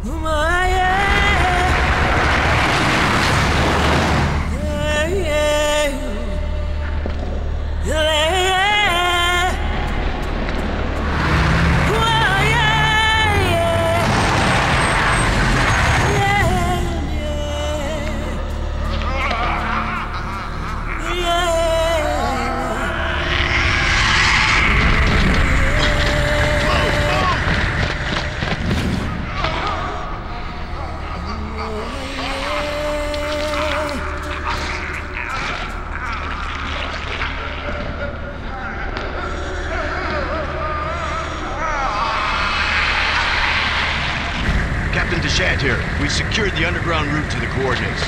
Here. We secured the underground route to the coordinates.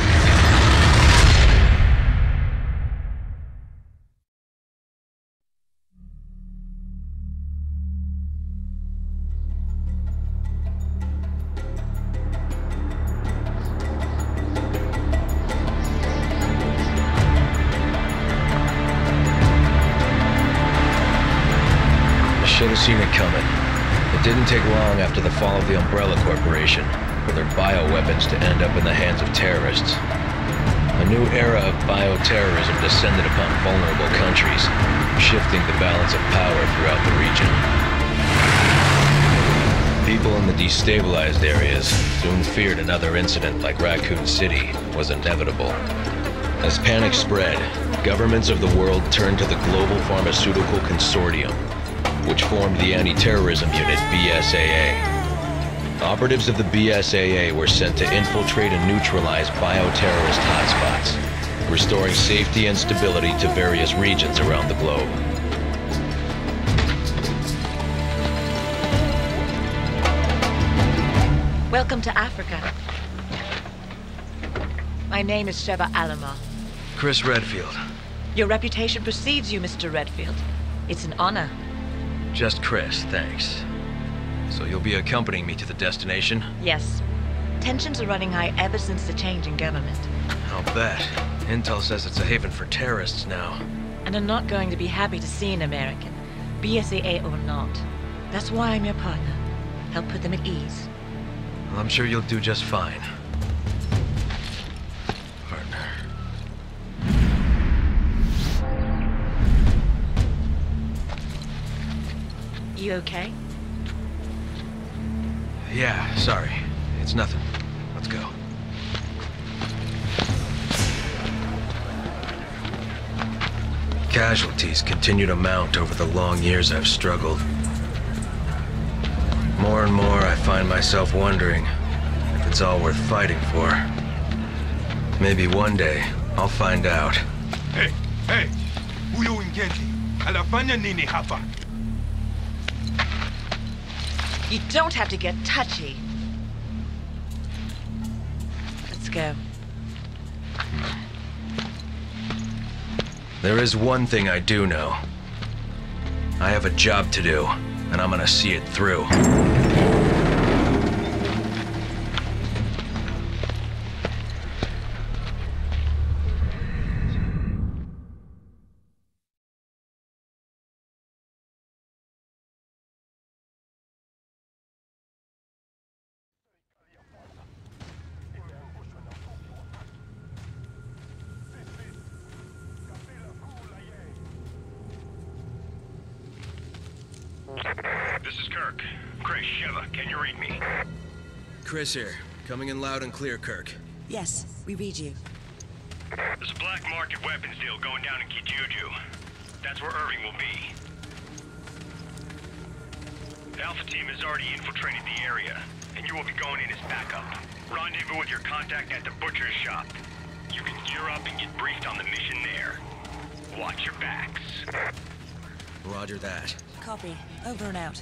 I should have seen it coming. It didn't take long after the fall of the Umbrella Corporation for their bioweapons to end up in the hands of terrorists. A new era of bioterrorism descended upon vulnerable countries, shifting the balance of power throughout the region. People in the destabilized areas soon feared another incident like Raccoon City was inevitable. As panic spread, governments of the world turned to the Global Pharmaceutical Consortium, which formed the anti-terrorism unit BSAA. Operatives of the BSAA were sent to infiltrate and neutralize bioterrorist hotspots, restoring safety and stability to various regions around the globe. Welcome to Africa. My name is Sheva Alomar. Chris Redfield. Your reputation precedes you, Mr. Redfield. It's an honor. Just Chris, thanks. So you'll be accompanying me to the destination? Yes. Tensions are running high ever since the change in government. I'll bet. Intel says it's a haven for terrorists now. And I'm not going to be happy to see an American, BSAA or not. That's why I'm your partner. Help put them at ease. Well, I'm sure you'll do just fine. Partner. You okay? Yeah, sorry. It's nothing. Let's go. Casualties continue to mount over the long years I've struggled. More and more I find myself wondering if it's all worth fighting for. Maybe one day I'll find out. Hey, hey! Huyo mgeni anafanya nini hapa? You don't have to get touchy. Let's go. There is one thing I do know. I have a job to do, and I'm gonna see it through. This is Kirk. Chris, Sheva, can you read me? Chris here. Coming in loud and clear, Kirk. Yes, we read you. There's a black market weapons deal going down in Kijuju. That's where Irving will be. The Alpha team has already infiltrated the area, and you will be going in as backup. Rendezvous with your contact at the butcher's shop. You can gear up and get briefed on the mission there. Watch your backs. Roger that. Copy. Over and out.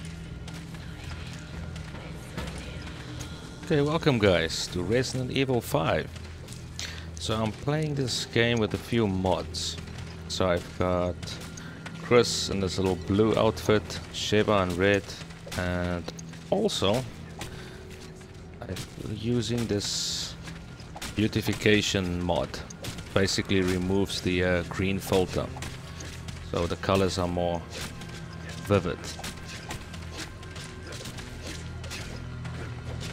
Okay, welcome guys to Resident Evil 5. So I'm playing this game with a few mods. So I've got Chris in this little blue outfit, Sheva in red, and also I'm using this beautification mod. Basically removes the green filter, so the colors are more vivid.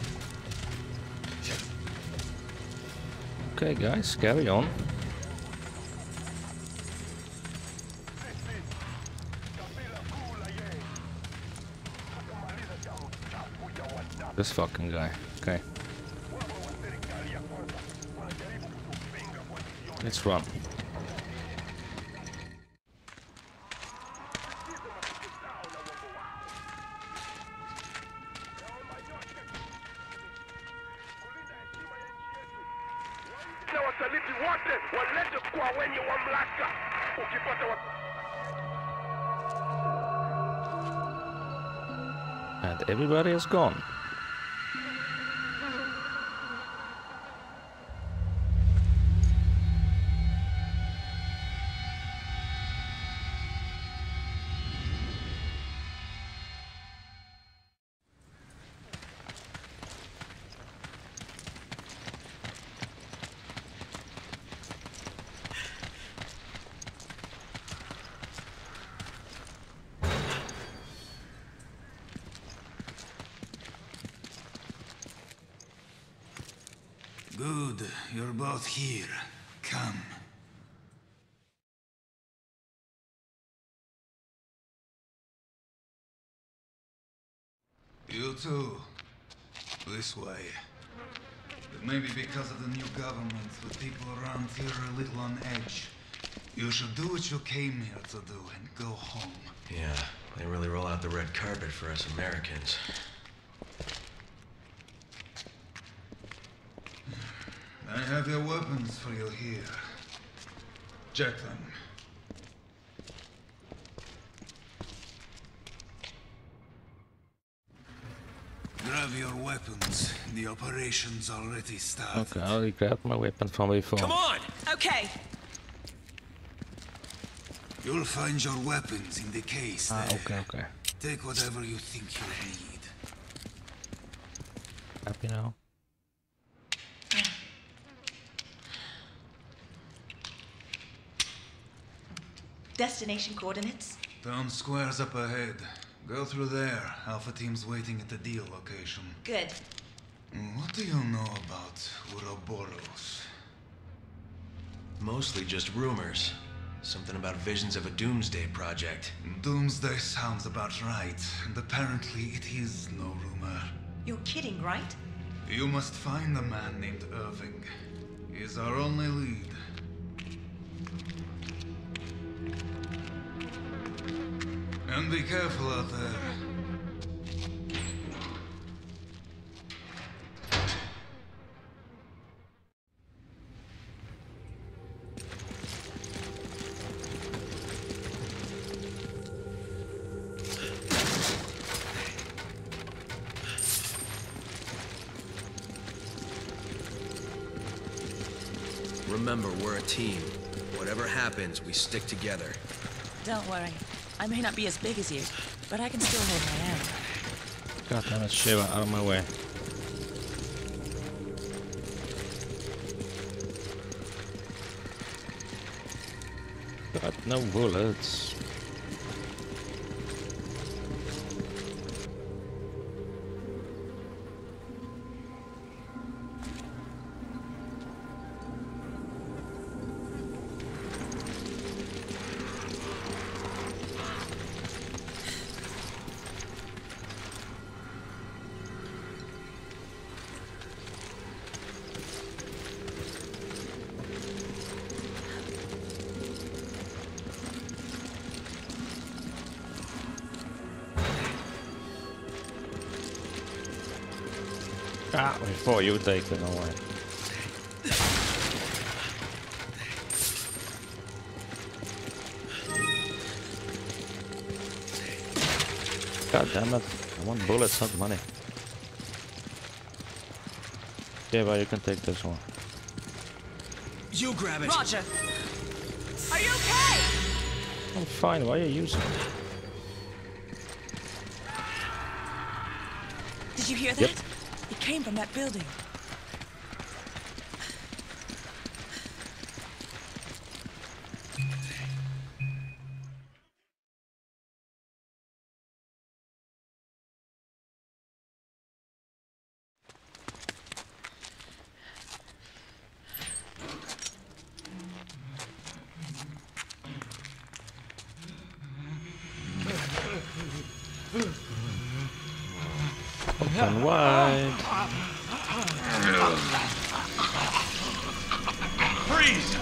Okay, guys, carry on. This fucking guy. Okay. Let's run. And everybody is gone. Good, you're both here. Come. You too. This way. It may be because of the new government, but people around here are a little on edge. You should do what you came here to do and go home. Yeah, they really roll out the red carpet for us Americans. I have your weapons for you here. Check them. Grab your weapons. The operation's already started. Okay, I already grabbed my weapon from before. Come on! Okay. You'll find your weapons in the case there. Okay. Take whatever you think you need. Happy now? Destination coordinates? Town square's up ahead. Go through there. Alpha team's waiting at the deal location. Good. What do you know about Uroboros? Mostly just rumors. Something about visions of a doomsday project. Doomsday sounds about right, and apparently it is no rumor. You're kidding, right? You must find a man named Irving. He is our only lead. And be careful out there. Remember, we're a team. Whatever happens, we stick together. Don't worry. I may not be as big as you, but I can still hold my own. God damn it, Shiva, out of my way. Got no bullets. Ah, before you take it away. God damn it. I want bullets, not money. Yeah, but you can take this one. You grab it. Roger. Are you okay? I'm fine, why are you using it? Did you hear that? Yep. It came from that building. and wide. Freeze!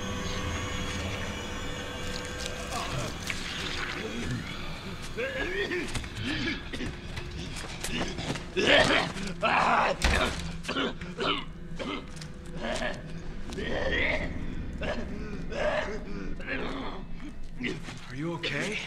Are you okay?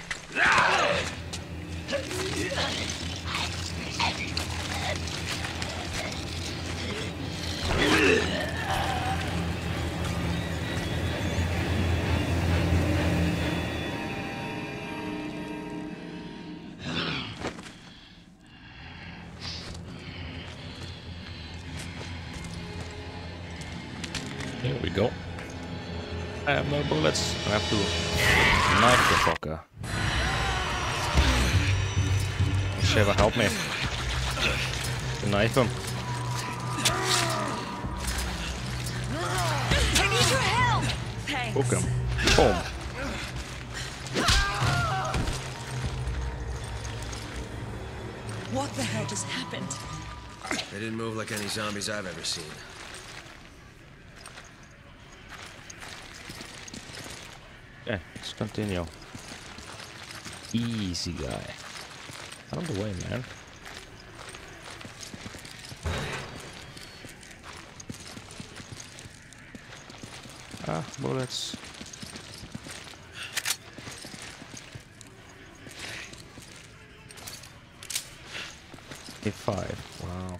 Here we go. I have no bullets. I have to knife the fucker. Shiva, help me. Knife him. I need your help! Thanks. Hook him. Boom. What the hell just happened? They didn't move like any zombies I've ever seen. Okay, let's continue. Easy guy. Out of the way, man. Ah, bullets. A5. Wow.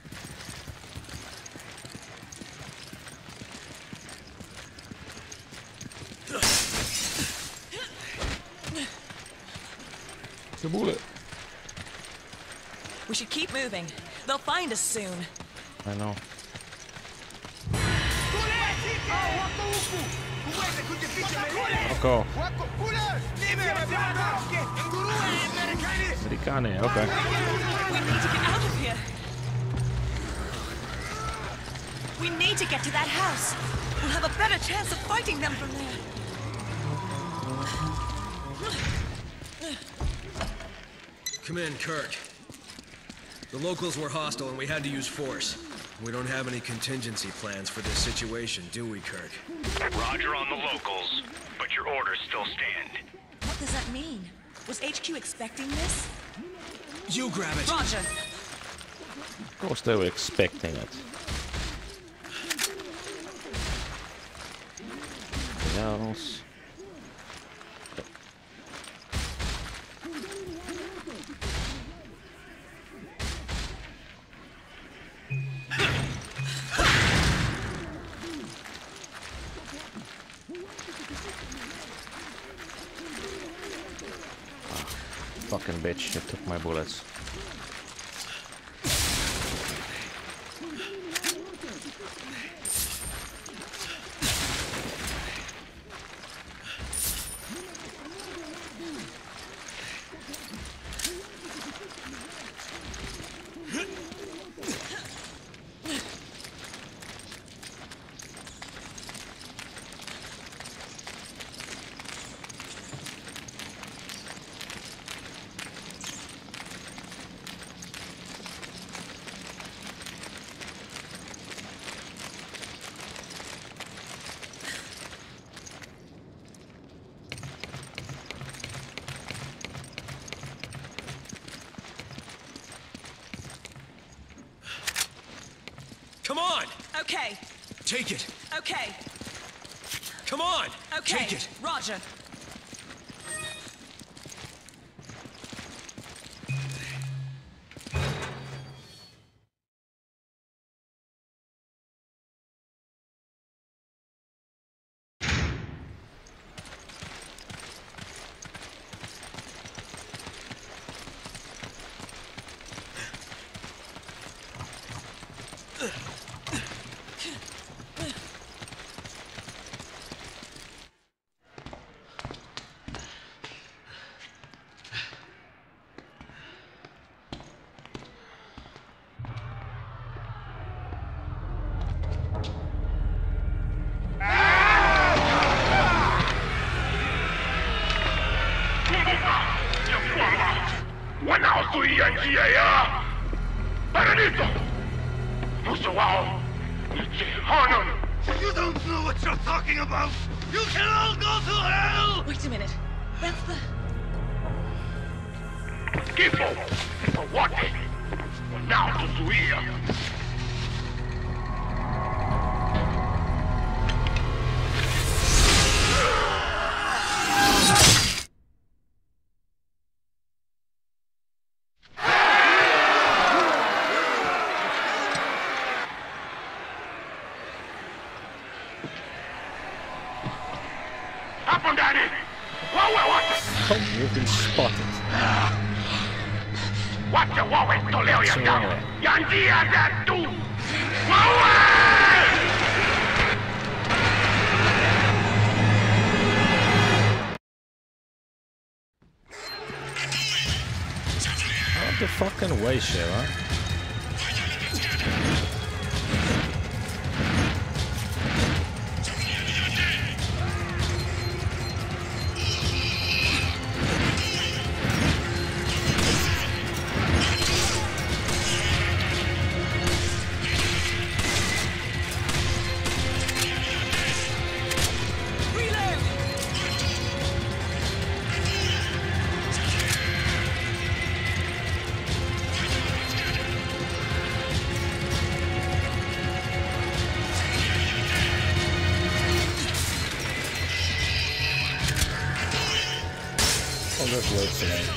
The bullet. We should keep moving. They'll find us soon. I know. Oko. Americane, okay. We need to get out of here. We need to get to that house. We'll have a better chance of fighting them from there. Come in, Kirk. The locals were hostile and we had to use force. We don't have any contingency plans for this situation, do we, Kirk? Roger on the locals, but your orders still stand. What does that mean? Was HQ expecting this? You grab it! Roger. Of course they were expecting it. What else? Fucking bitch, you took my bullets. Come on! Okay. Take it! Okay. Come on! Okay. Take it! Roger. You don't know what you're talking about! You can all go to hell! Wait a minute. That's the... Tipo! What? Now to Zuia! You've been spotted. What the war is to live So anyway. Yandia that too! Out the fucking way, Sheva. This works for me.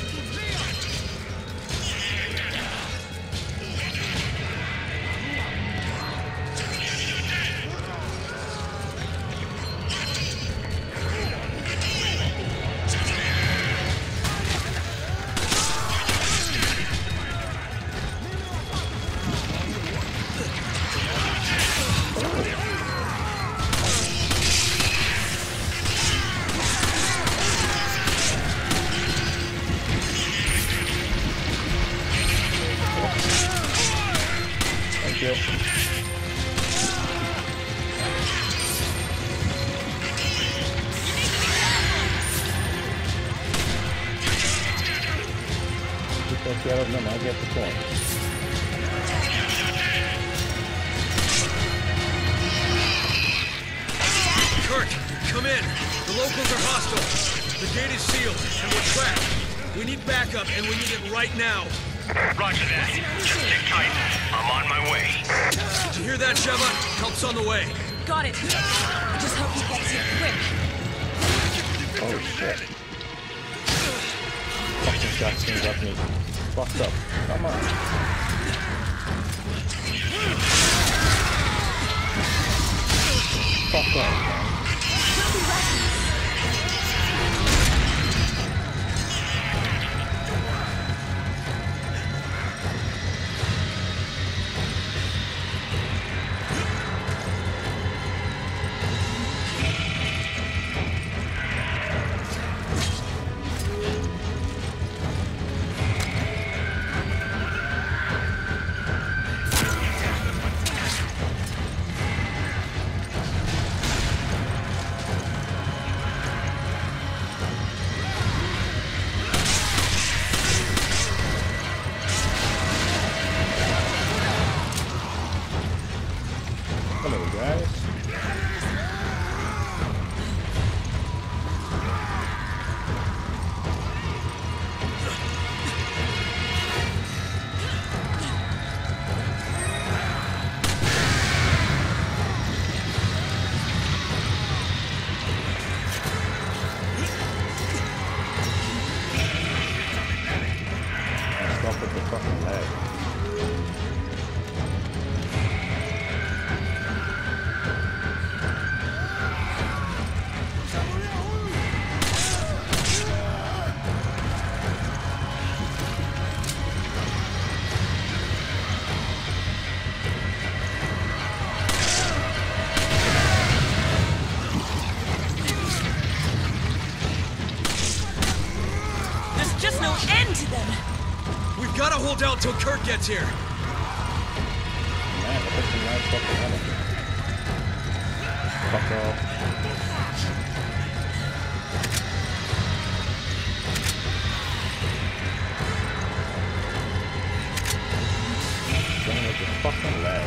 Take care of them, I get the point. Kirk, come in. The locals are hostile. The gate is sealed, and we're trapped. We need backup, and we need it right now. Roger that. Just sit tight. I'm on my way. Did you hear that, Sheva? Help's on the way. Got it. Just hope he gets here quick. Oh shit. Fucking Jackson's got me fucked up. Come on. Fuck off, man. Hold out till Kirk gets here. Man, that person nice fucking energy. Fuck off. Don't know what the fuck fucking lag.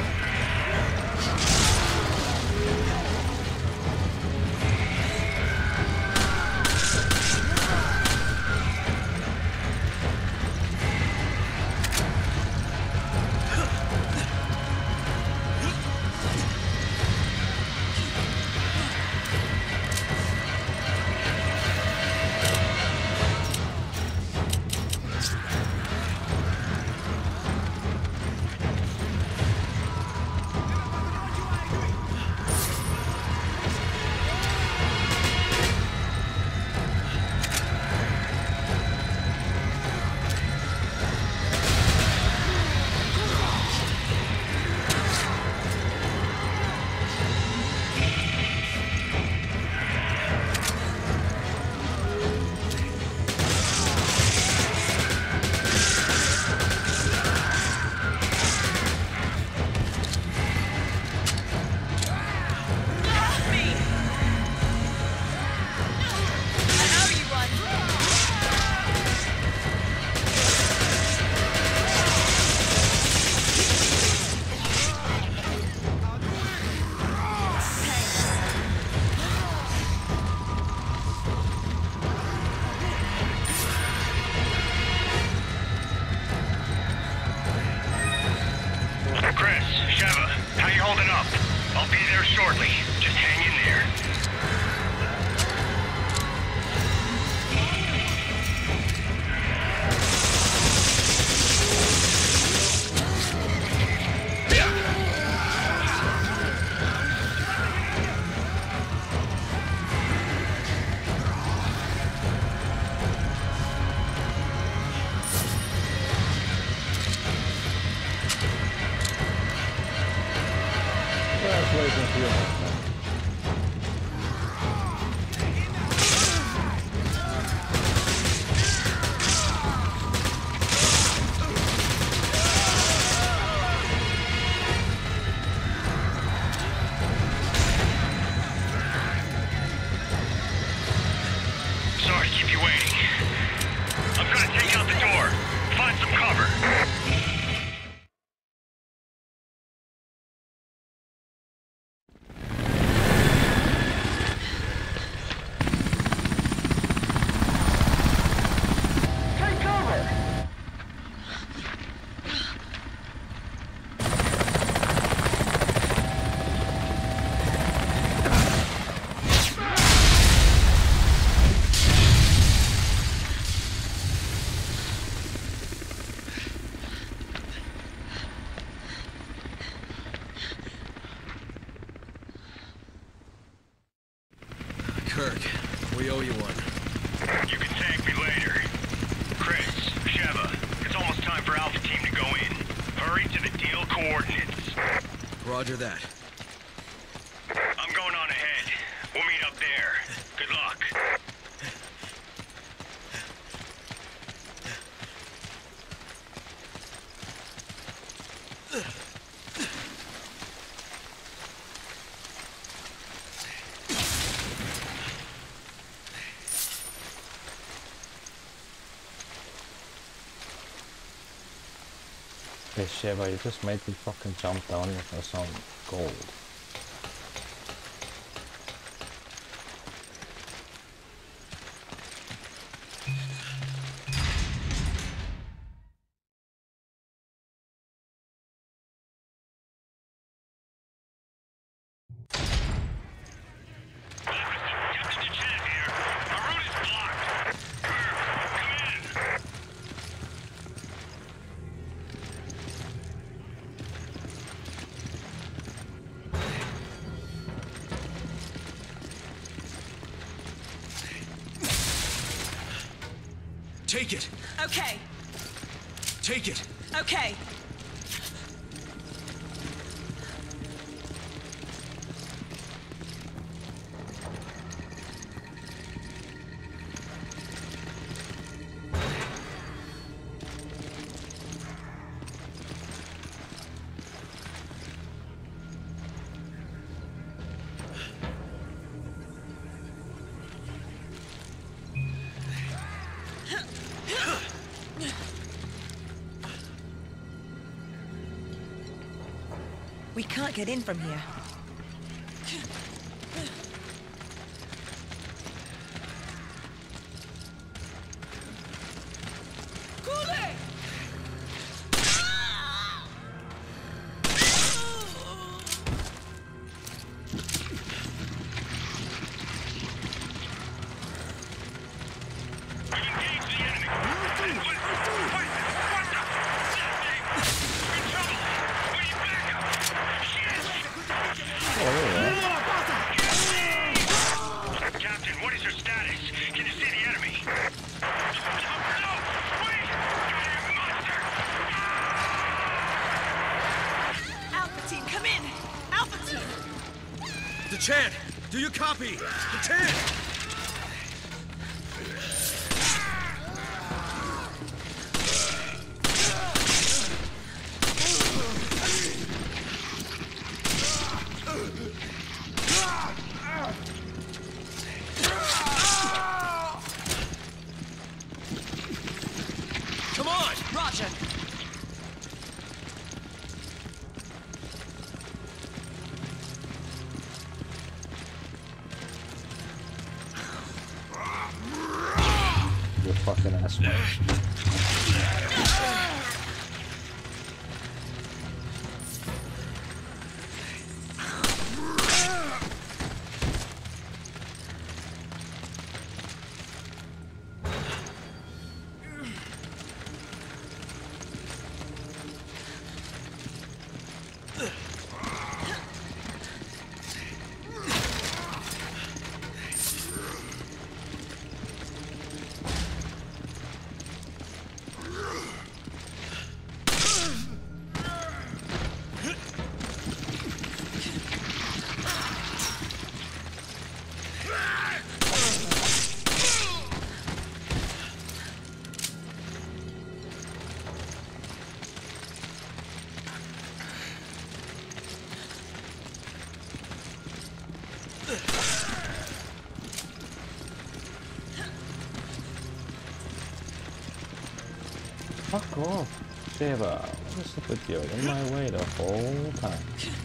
Kirk, we owe you one. You can thank me later. Chris, Sheva, it's almost time for Alpha Team to go in. Hurry to the deal coordinates. Roger that. I'm going on ahead. We'll meet up there. Good luck. Hey Sheva, you just made me fucking jump down here for some gold. Take it! Okay. Take it! Okay. We can't get in from here. Chan, do you copy? Chan! Come on! Roger. Fucking ass. Fuck off, Shiva. What's up with you? In my way the whole time.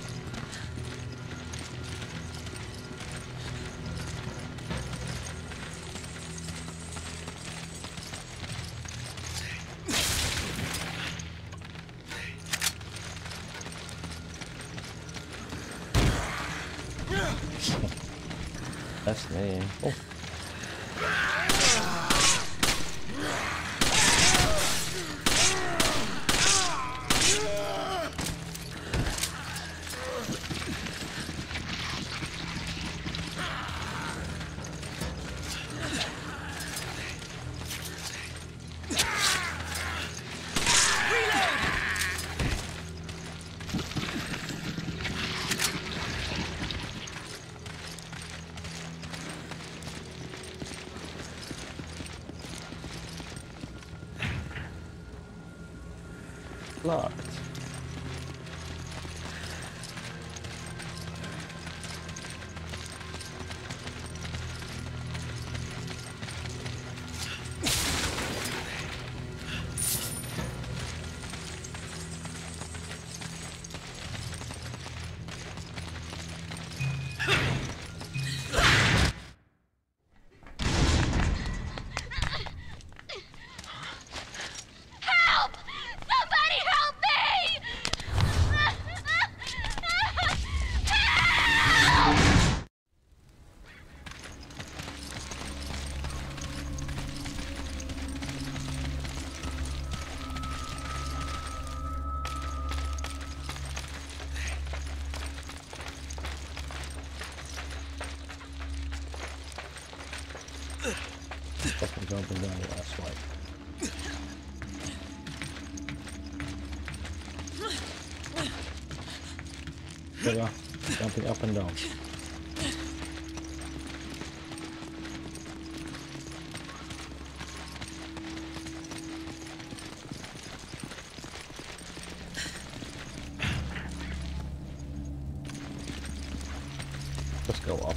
That's me. Oh. Locked. Fucking jumping down the last way. There you go. Jumping up and down. Let's go up.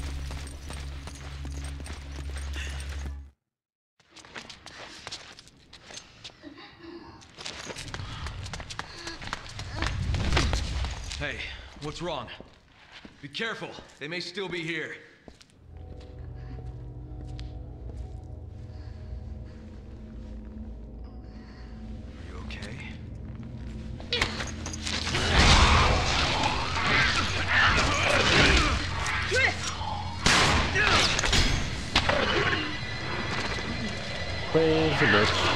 Hey, What's wrong? Be careful. They may still be here. Are you okay? Crazy bitch.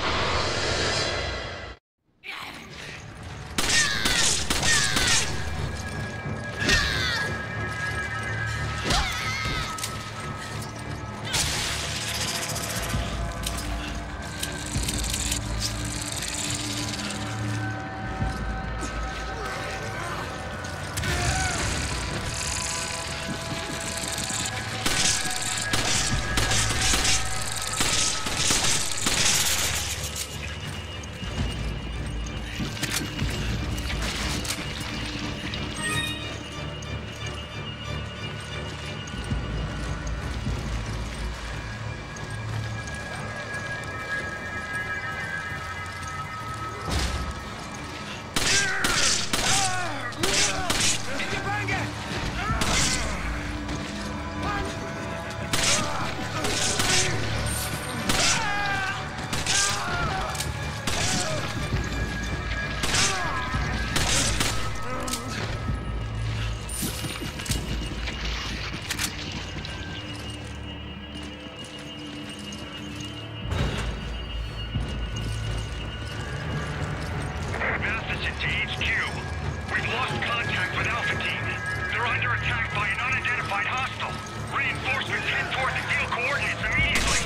Mathison to HQ. We've lost contact with Alpha Team. They're under attack by an unidentified hostile. Reinforcements head toward the deal coordinates immediately.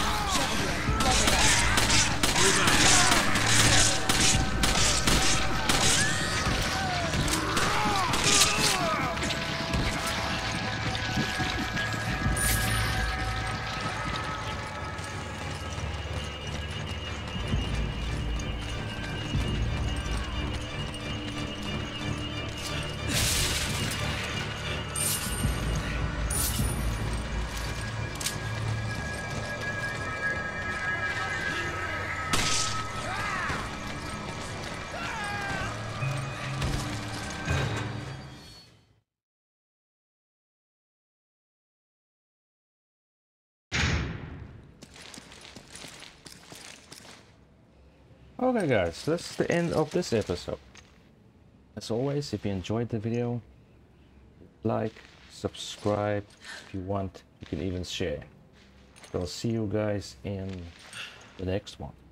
Move out. Okay guys, that's the end of this episode. As always, if you enjoyed the video, like, subscribe. If you want, you can even share. So I'll see you guys in the next one.